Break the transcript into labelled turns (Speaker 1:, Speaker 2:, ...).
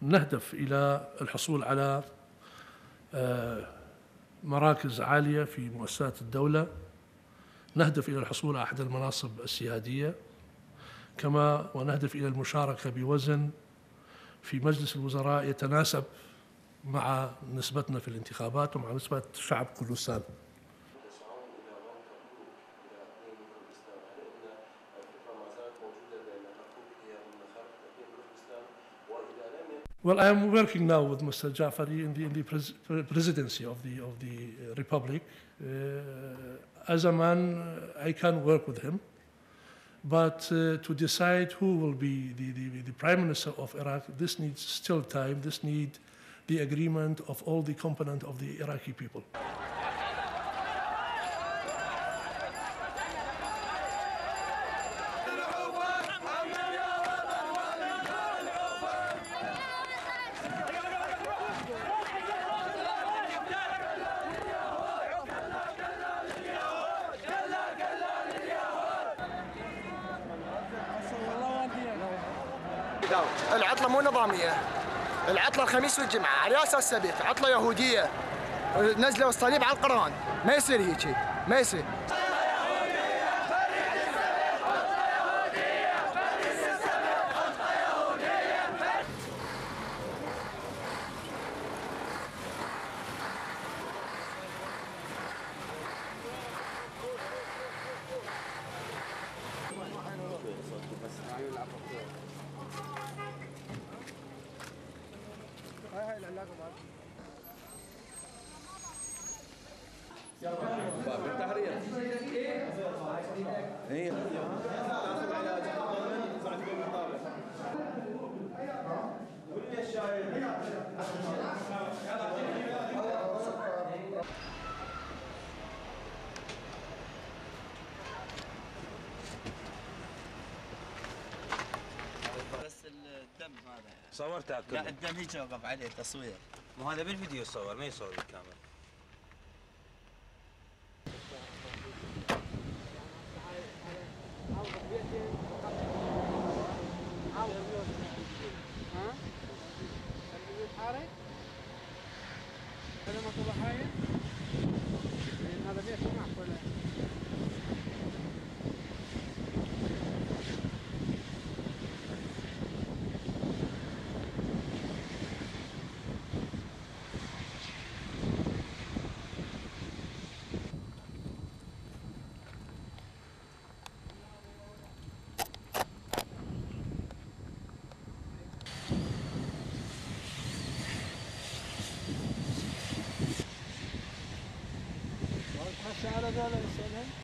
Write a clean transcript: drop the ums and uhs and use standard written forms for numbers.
Speaker 1: نهدف إلى الحصول على مراكز عالية في مؤسسات الدولة، نهدف إلى الحصول على أحد المناصب السيادية، كما ونهدف إلى المشاركة بوزن في مجلس الوزراء يتناسب مع نسبتنا في الانتخابات ومع نسبة شعب كردستان. Well, I am working now with Mr. Jaafari in the presidency of the Republic. As a man, I can work with him, but to decide who will be the Prime Minister of Iraq, this needs still time. This needs the agreement of all the components of the Iraqi people.
Speaker 2: العطلة مو نظامية، العطلة الخميس والجمعة على أساس سبت، عطلة يهودية، نزلوا الصليب على القرآن، ما يصير هيك، ما يصير.
Speaker 3: بس الدم هذا
Speaker 4: صورته كله.
Speaker 3: لا الدم هيك وقف عليه تصوير.
Speaker 4: مو هذا بالفيديو يصور ما يصور بالكاميرا.
Speaker 5: على ذلك